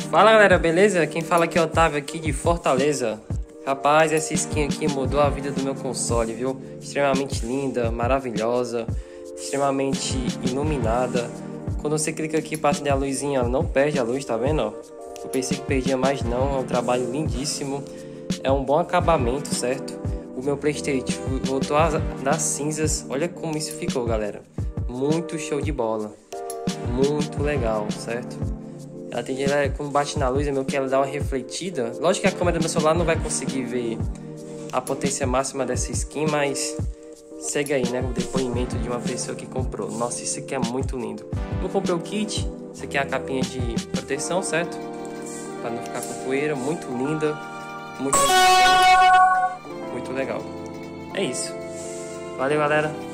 Fala galera, beleza? Quem fala aqui é o Otávio aqui de Fortaleza. Rapaz, essa skin aqui mudou a vida do meu console, viu? Extremamente linda, maravilhosa, extremamente iluminada. Quando você clica aqui para acender a luzinha, ela não perde a luz, tá vendo? Ó? Eu pensei que perdia, mas não, é um trabalho lindíssimo. É um bom acabamento, certo? O meu PlayStation voltou das cinzas. Olha como isso ficou, galera. Muito show de bola. Muito legal, certo? Quando bate na luz, é meio que ela dá uma refletida. Lógico que a câmera do meu celular não vai conseguir ver a potência máxima dessa skin, mas segue aí, né? O depoimento de uma pessoa que comprou. Nossa, isso aqui é muito lindo. Eu comprei o kit. Isso aqui é a capinha de proteção, certo? Para não ficar com poeira. Muito linda. Muito legal. É isso. Valeu, galera.